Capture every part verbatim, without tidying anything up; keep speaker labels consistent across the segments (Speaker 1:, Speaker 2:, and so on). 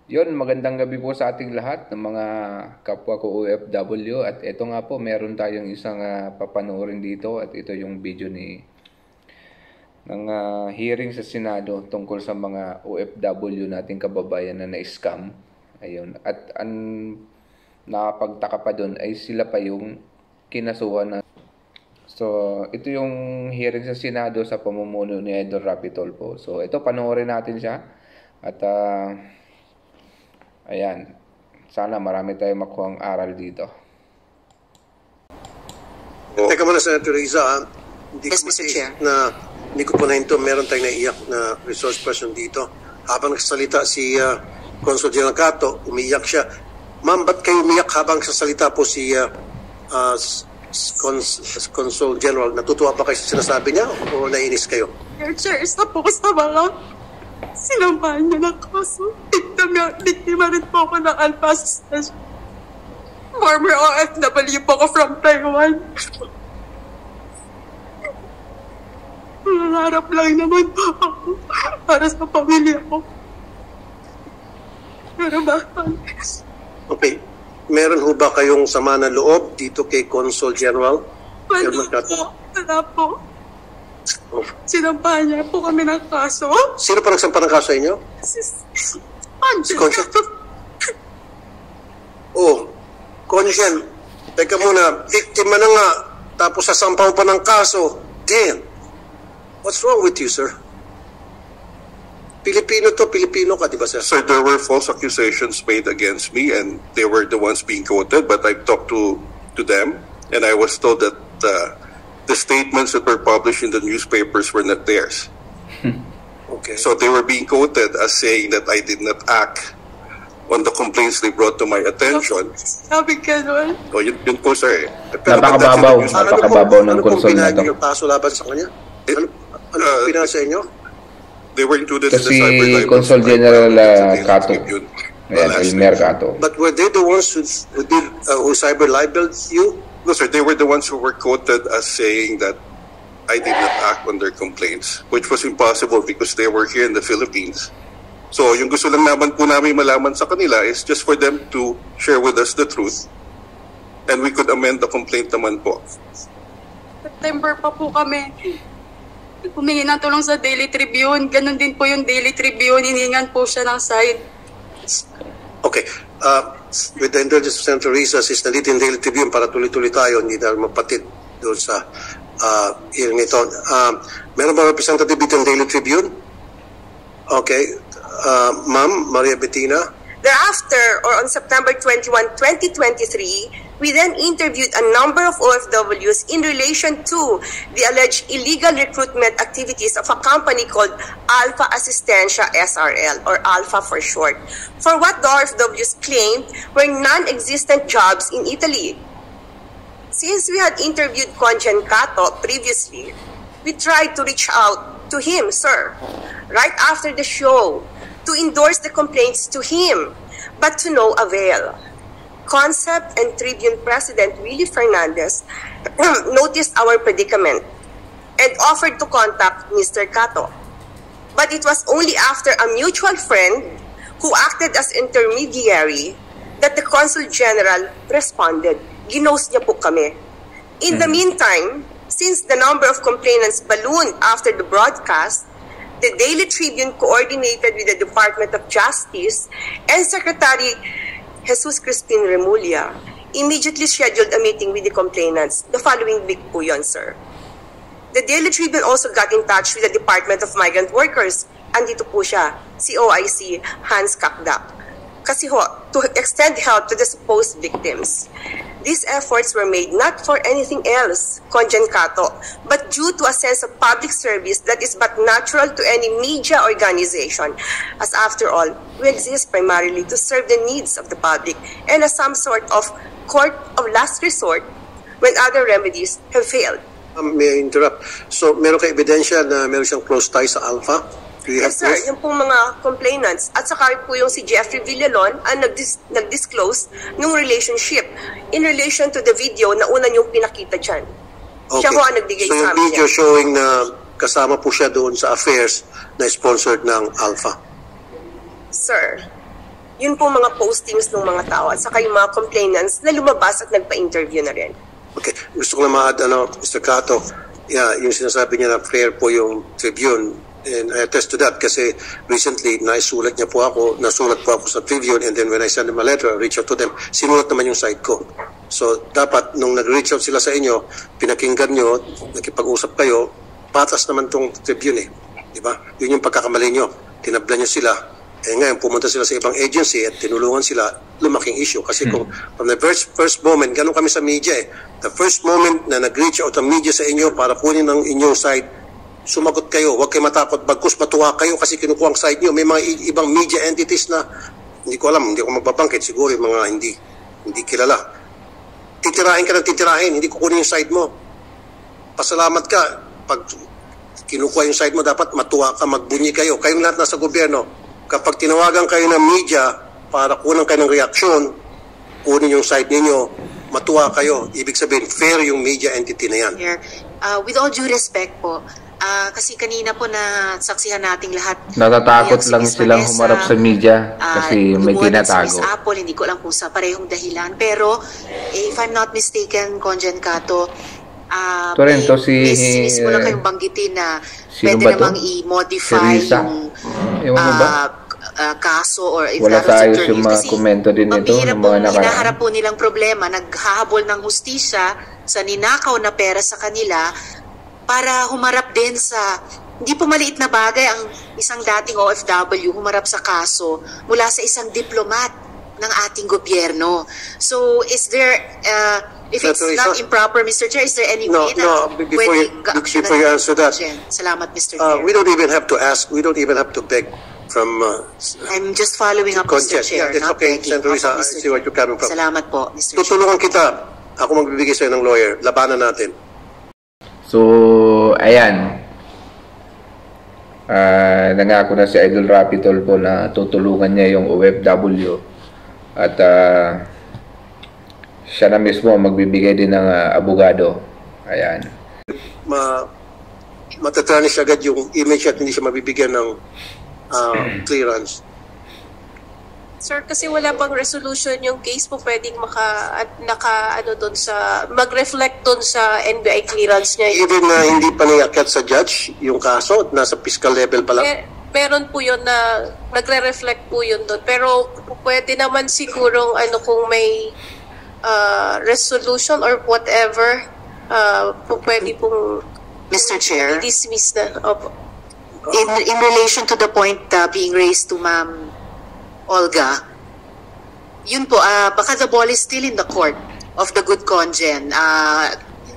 Speaker 1: Yun, magandang gabi po sa ating lahat ng mga kapwa ko O F W. At ito nga po, meron tayong isang uh, papanoorin dito. At ito yung video ni ng uh, hearing sa Senado tungkol sa mga O F W nating kababayan na na-scam. Ayun. At ang nakapagtaka pa doon ay sila pa yung kinasuhan na. So, ito yung hearing sa Senado sa pamumuno ni Idol Rapi Tulfo. So, ito, panoorin natin siya. At, uh, ayan. Sana marami tayong makuhang aral dito.
Speaker 2: Teka muna, Senator Riza, ha? Hindi
Speaker 3: Yes,
Speaker 2: ko
Speaker 3: Mister
Speaker 2: mati-
Speaker 3: Chair.
Speaker 2: na hindi ko po nahinto, meron tayong naiiyak na resource person dito. Habang nagsasalita si uh, Consul General Cato, umiyak siya. Ma'am, ba't kayo umiyak habang nagsasalita po si uh, uh, Cons Consul General? Natutuwa pa kayo sa sinasabi niya o nainis kayo?
Speaker 3: Your Chair, isa po sa mga sinampahan niya ng kaso. Biktima, biktima rin po ako ng Alpha Assistance. Former O F W po ako from Taiwan. Nangarap lang naman po ako para sa pamilya ko. Pero bakit?
Speaker 2: Okay. Meron ho ba kayong sama na loob dito kay Consul General?
Speaker 3: Wala
Speaker 2: General Cato?
Speaker 3: po. Wala po.
Speaker 2: Oh.
Speaker 3: Sinampahan niya po kami ng kaso.
Speaker 2: Sino pa nagsampa ng kaso sa inyo?
Speaker 3: Si... Angel.
Speaker 2: Consul? Oh, Consul, teka muna, biktima na nga, tapos sasampaw pa ng kaso. Damn. What's wrong with you, sir? Pilipino to, Pilipino ka, di ba, sir?
Speaker 4: Sir, there were false accusations made against me and they were the ones being quoted, but I talked to, to them and I was told that uh, the statements that were published in the newspapers were not theirs.
Speaker 2: Okay.
Speaker 4: So they were being quoted as saying that I did not act on the complaints they brought to my attention.
Speaker 3: Sabi ka nun.
Speaker 4: O, yun, yun po, sir. Eh.
Speaker 2: Pero
Speaker 1: Napakababaw.
Speaker 4: that's in the news-
Speaker 2: ano
Speaker 1: Napakababaw
Speaker 2: pong-
Speaker 1: ng
Speaker 2: ano pong
Speaker 1: Consul na
Speaker 2: pinahagi
Speaker 1: to.
Speaker 2: yung kaso laban sa kanya? Ano, ano
Speaker 4: Uh,
Speaker 2: uh, pinasa inyo?
Speaker 4: They were included
Speaker 1: Ito
Speaker 4: in the
Speaker 1: si
Speaker 4: cyber libel
Speaker 1: Consul
Speaker 4: file
Speaker 1: General
Speaker 4: filed
Speaker 1: uh,
Speaker 4: against the
Speaker 1: Cato.
Speaker 4: Tribune, uh,
Speaker 1: Ayan,
Speaker 4: last
Speaker 1: Elmer
Speaker 4: week.
Speaker 1: Cato.
Speaker 2: But were they the ones who, who did, uh, who cyber libeled you?
Speaker 4: No, sir, they were the ones who were quoted as saying that I did not act on their complaints, which was impossible because they were here in the Philippines. So, yung gusto lang naman po namin malaman sa kanila is just for them to share with us the truth and we could amend the complaint naman po.
Speaker 3: September pa po kami. Humingi ng tulong sa Daily Tribune. Ganon din po yung Daily Tribune. Hiningan po siya ng side.
Speaker 2: Okay. Uh, with the indulgence of Senator Risa, since nandito yung Daily Tribune para tuloy-tuloy tayo, hindi na mapatid doon sa uh, hearing ito. Um, meron ba representative dito yung Daily Tribune? Okay. Uh, Ma'am, Maria Bettina.
Speaker 5: Thereafter, or on September twenty-first, twenty twenty-three, we then interviewed a number of O F Ws in relation to the alleged illegal recruitment activities of a company called Alpha Assistencia S R L, or Alpha for short, for what the O F Ws claimed were non-existent jobs in Italy. Since we had interviewed Conjen Cato previously, we tried to reach out to him, sir, right after the show, to endorse the complaints to him, but to no avail. Concept and Tribune President Willie Fernandez noticed our predicament and offered to contact Mister Cato. But it was only after a mutual friend who acted as intermediary that the Consul General responded. Ginost niya po kami. In the meantime, since the number of complainants ballooned after the broadcast, the Daily Tribune coordinated with the Department of Justice and Secretary Jesus Crispin Remulla immediately scheduled a meeting with the complainants the following week po yun, sir. The Daily Tribune also got in touch with the Department of Migrant Workers. Andito po siya, si O I C Hans Kakdak. Kasi ho, to extend help to the supposed victims. These efforts were made not for anything else, Conjen Cato, but due to a sense of public service that is but natural to any media organization, as after all, we exist primarily to serve the needs of the public and as some sort of court of last resort when other remedies have failed.
Speaker 2: Um, may I interrupt? So, meron kayo ebidensya na meron siyang close tie sa Alpha? Do you have
Speaker 5: Yes, sir.
Speaker 2: proof?
Speaker 5: Yung pong mga complainants. At saka rin po yung si Jeffrey Villalon ang nagdis- nag-disclose ng relationship in relation to the video na una niyong pinakita dyan. Siya ho ang nagbigay
Speaker 2: So,
Speaker 5: sa
Speaker 2: yung
Speaker 5: amin
Speaker 2: video
Speaker 5: yan.
Speaker 2: showing na kasama po siya doon sa affairs na sponsored ng Alpha.
Speaker 5: Sir, yun po mga postings ng mga tao at saka yung mga complainants na lumabas at nagpa-interview na rin.
Speaker 2: Okay, gusto ko na ma-add, ano, Mister Cato, yeah, yung sinasabi niya na fair po yung Tribune, and I attest to that kasi recently, naisulat niya po ako, nasulat po ako sa Tribune, and then when I send them a letter, I reach out to them, sinulat naman yung side ko. So, dapat, nung nag-reach out sila sa inyo, pinakinggan nyo, nakipag-usap kayo, patas naman tong Tribune eh. Diba? Yun yung pagkakamali nyo. Tinabla nyo sila. Eh ngayon, pumunta sila sa ibang agency at tinulungan sila, lumaking issue. Kasi hmm. kung from the first, first moment, ganun kami sa media eh. The first moment na nag-reach out ang media sa inyo para kunin ang inyong side, sumagot kayo. Huwag kayo matakot. Bagkus matuwa kayo kasi kinukuha ang side nyo. May mga ibang media entities na, hindi ko alam, hindi ko magbabangkit. Siguro yung mga hindi, hindi kilala. Titirahin ka ng titirahin, hindi kukunin yung side mo. Pasalamat ka. Pag kinukuha yung side mo, dapat matuwa ka, magbunyi kayo. Kayong lahat nasa gobyerno, kapag tinawagan kayo ng media para kunan kayo ng reaksyon, kunin yung side ninyo, matuwa kayo. Ibig sabihin, fair yung media entity na yan.
Speaker 6: Here, uh, with all due respect po, uh, kasi kanina po na saksihan nating lahat.
Speaker 1: Natatakot lang si silang Vanessa, humarap sa media kasi uh, may tinatago.
Speaker 6: Si Miss Apple, hindi ko alam kung sa parehong dahilan. Pero, if I'm not mistaken, Conjen Cato, Uh,
Speaker 1: ito rin, to si...
Speaker 6: Miss mo lang kayong banggitin na pwede namang i-modify si yung uh, uh, kaso or if
Speaker 1: wala
Speaker 6: that
Speaker 1: was yung mga komento din ito ng mga nakaraan.
Speaker 6: Hinaharap po nilang problema, naghahabol ng hustisya sa ninakaw na pera sa kanila para humarap din sa... Hindi po maliit na bagay ang isang dating O F W humarap sa kaso mula sa isang diplomat ng ating gobyerno. So, is there... Uh, If it's not improper, Mister Chair, is there any
Speaker 2: no,
Speaker 6: way
Speaker 2: no,
Speaker 6: na
Speaker 2: before you, before you answer that,
Speaker 6: salamat, Mister
Speaker 2: Uh,
Speaker 6: Chair.
Speaker 2: we don't even have to ask, we don't even have to beg from... Uh,
Speaker 6: I'm just following up, Mister Chair,
Speaker 2: yeah,
Speaker 6: not
Speaker 2: okay,
Speaker 6: begging.
Speaker 2: Senator Risa, I see what you're coming from.
Speaker 6: Salamat po, Mister Chair.
Speaker 2: Tutulungan kita. Ako magbibigay sa'yo ng lawyer. Labanan natin.
Speaker 1: So, ayan. Uh, nangako na si Idol Rapi Tulfo na tutulungan niya yung O F W. At... Uh, siya na mismo magbibigay din ng uh, abogado. Ayan.
Speaker 2: Ma matatarnish agad yung image at hindi siya mabibigyan ng uh, clearance.
Speaker 3: Sir, kasi wala pang resolution yung case po pwedeng maka, at, naka, ano doon sa, mag-reflect doon sa N B I clearance niya.
Speaker 2: Even na uh, hindi pa niyakyat sa judge yung kaso, nasa fiscal level pa lang.
Speaker 3: Eh, meron po yun na nagre-reflect po yun doon. Pero pwede naman sigurong ano kung may Uh, resolution or whatever, uh, po pwede pong
Speaker 6: Mister Chair,
Speaker 3: dismiss na. Opo.
Speaker 6: In, in relation to the point uh, being raised to Ma'am Olga, yun po, uh, baka the ball is still in the court of the good congen. Uh,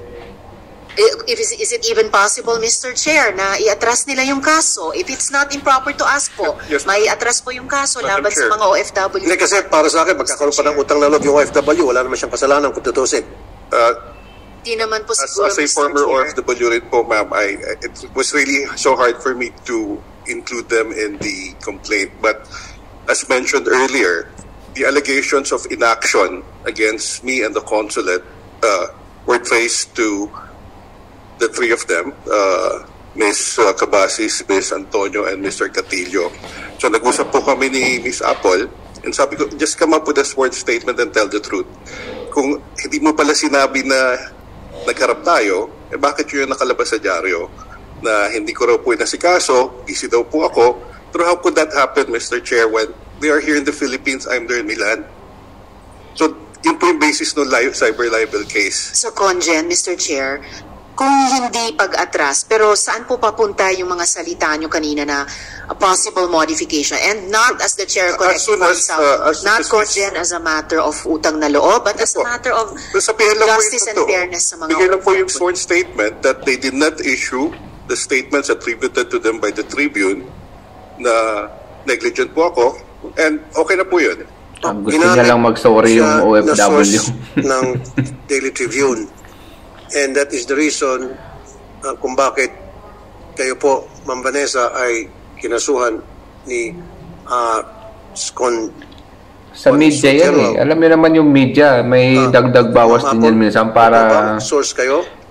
Speaker 6: if, is, is it even possible, Mister Chair, na i-atras nila yung kaso? If it's not improper to ask po, yes, may atras po yung kaso laban sa mga O F W.
Speaker 2: Hindi kasi para sa akin, magkakaroon pa ng utang na loob yung O F W, wala naman siyang kasalanan kung tutusin.
Speaker 4: Uh,
Speaker 6: Di naman po
Speaker 4: as,
Speaker 6: siguro,
Speaker 4: as a
Speaker 6: Mister
Speaker 4: former
Speaker 6: Chair.
Speaker 4: O F W rin po, ma'am, I, it was really so hard for me to include them in the complaint. But as mentioned earlier, the allegations of inaction against me and the consulate uh, were traced to the three of them, uh, Miz Cabasis, Miz Antonio, and Mister Catillo. So nag-usap po kami ni Miz Apple, and sabi ko, just come up with a sworn statement and tell the truth. Kung hindi mo pala sinabi na nagharap tayo, eh bakit yun nakalabas sa dyaryo? Na hindi ko raw po inasikaso, busy daw po ako. Pero how could that happen, Mister Chair, when they are here in the Philippines, I'm there in Milan? So yun po yung basis ng cyber libel case.
Speaker 6: So Congen, Mister Chair, kung hindi pag-atras, pero saan po papunta yung mga salita nyo kanina na a possible modification? And not as the Chair correctly points out, uh, as, not Congen as a matter of utang na loob, but as a matter of justice and fairness sa mga
Speaker 4: bigyan lang po yung sworn statement that they did not issue the statements attributed to them by the Tribune na negligent po ako, and okay na po yun.
Speaker 1: Ang gusto niya lang mag-sorry yung O F W.
Speaker 2: ng Daily Tribune. And that is the reason uh, kung bakit kayo po, Ma'am Vanessa, ay kinasuhan ni uh, Con...
Speaker 1: Sa media yan eh. Alam niyo naman yung media, may uh, dagdag bawas din yan minsan para
Speaker 2: source kayo?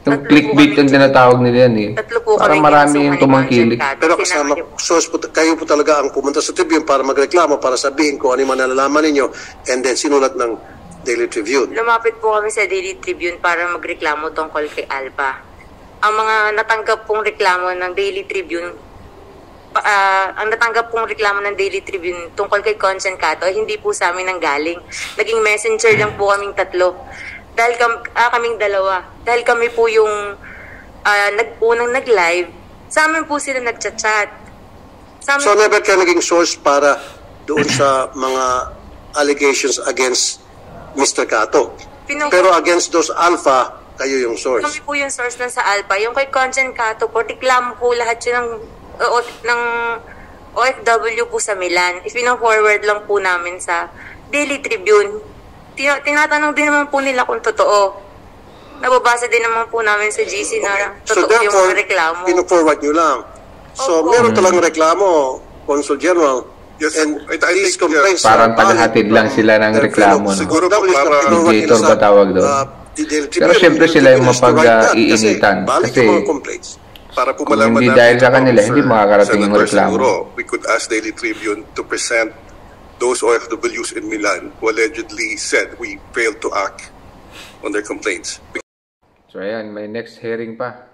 Speaker 1: Yung clickbait yung tinatawag nila yan eh.
Speaker 5: Tatlo po
Speaker 1: Parang
Speaker 5: kami
Speaker 1: marami
Speaker 5: kinasuhan
Speaker 1: yung
Speaker 5: ni
Speaker 1: tumangkilik.
Speaker 5: Conjen Cato.
Speaker 2: Pero
Speaker 5: Sinama
Speaker 2: kasama,
Speaker 5: niyo-
Speaker 2: source po, kayo po talaga ang pumunta sa Tribune para magreklamo, para sabihin kung ano yung nalalaman ninyo, and then sinulat ng Daily Tribune.
Speaker 5: Lumapit po kami sa Daily Tribune para magreklamo tungkol kay Alpha. Ang mga natanggap pong reklamo ng Daily Tribune, pa- ah, ang natanggap pong reklamo ng Daily Tribune tungkol kay Conjen Cato, hindi po sa amin nanggaling. Naging messenger lang po kaming tatlo. Dahil kam, ah, kaming dalawa. Dahil kami po yung ah, nag, unang nag-live, sa amin po sila nag-chat-chat. Sa amin
Speaker 2: So never ka naging source para doon sa mga allegations against Mister Cato.
Speaker 5: Pinang-
Speaker 2: Pero against those alpha, kayo yung source.
Speaker 5: Kami po yung source ng sa Alpha. Yung kay Conjen Cato po, reklamo po lahat yun ng, o, ng O F W po sa Milan. Ipina-forward lang po namin sa Daily Tribune. Tina- tinatanong din naman po nila kung totoo. Nababasa din naman po namin sa G C na
Speaker 2: So
Speaker 5: totoo yung
Speaker 2: therefore,
Speaker 5: mga reklamo.
Speaker 2: pino-forward nyo lang. So
Speaker 5: Opo.
Speaker 2: meron talagang reklamo, Consul General.
Speaker 4: Yes,
Speaker 2: and
Speaker 4: I- I
Speaker 2: these
Speaker 4: think, yeah.
Speaker 2: complaints
Speaker 1: Parang
Speaker 2: are valid
Speaker 1: tagahatid lang
Speaker 2: from
Speaker 1: sila ng
Speaker 2: their
Speaker 1: reklamo,
Speaker 2: fellow
Speaker 1: no?
Speaker 4: Siguro po,
Speaker 2: Double is
Speaker 4: para-
Speaker 2: not kinuha
Speaker 1: Mediator
Speaker 2: nila
Speaker 1: ba
Speaker 2: sa,
Speaker 1: tawag doon?
Speaker 2: uh, the Daily
Speaker 1: Pero
Speaker 2: Tribune.
Speaker 1: syempre
Speaker 2: The
Speaker 1: sila yung
Speaker 2: Tribune is to write that
Speaker 1: mapag-iinitan.
Speaker 2: Kasi valid
Speaker 1: Kasi
Speaker 2: yung mga complaints.
Speaker 4: Para po
Speaker 1: Kung
Speaker 4: malaman
Speaker 1: hindi
Speaker 4: natin
Speaker 1: dahil sa
Speaker 4: ito,
Speaker 1: kanila, hindi
Speaker 4: Sir
Speaker 1: makakarating yung
Speaker 4: Senator,
Speaker 1: reklamo.
Speaker 4: siguro, we could ask Daily Tribune to present those O F Ws in Milan who allegedly said we failed to act on their complaints.
Speaker 1: So ayan, may next hearing pa.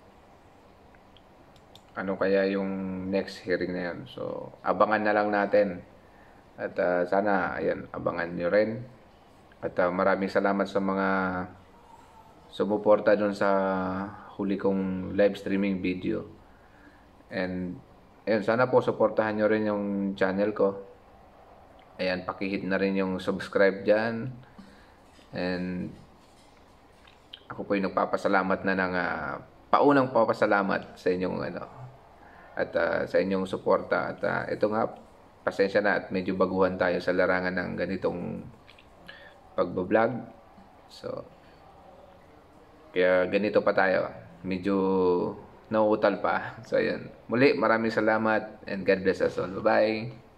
Speaker 1: Ano kaya yung next hearing na yun? So, abangan na lang natin. At ah, sana, ayan, abangan nyo rin. At ah, maraming salamat sa mga sumuporta dun sa huli kong live streaming video. And, ayan, sana po supportahan nyo rin yung channel ko. Ayan, pakihit na rin yung subscribe dyan. And, ako po yung nagpapasalamat na ng uh, paunang papasalamat sa inyong ano at uh, sa inyong suporta at uh, ito nga pasensya na at medyo baguhan tayo sa larangan ng ganitong pagbo-vlog. So kaya ganito pa tayo. Medyo nauutal pa. So ayun. Muli maraming salamat and God bless us all. Bye-bye.